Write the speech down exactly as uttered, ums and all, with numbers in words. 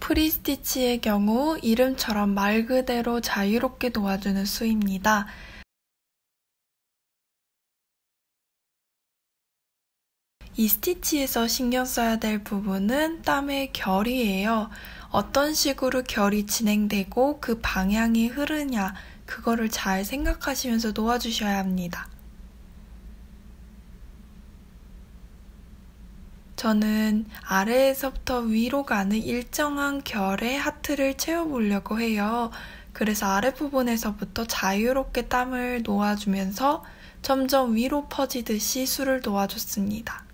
프리스티치의 경우 이름처럼 말 그대로 자유롭게 놓아주는 수입니다. 이 스티치에서 신경 써야 될 부분은 땀의 결이에요. 어떤 식으로 결이 진행되고 그 방향이 흐르냐, 그거를 잘 생각하시면서 놓아주셔야 합니다. 저는 아래에서부터 위로 가는 일정한 결의 하트를 채워보려고 해요. 그래서 아랫부분에서부터 자유롭게 땀을 놓아주면서 점점 위로 퍼지듯이 술을 놓아줬습니다.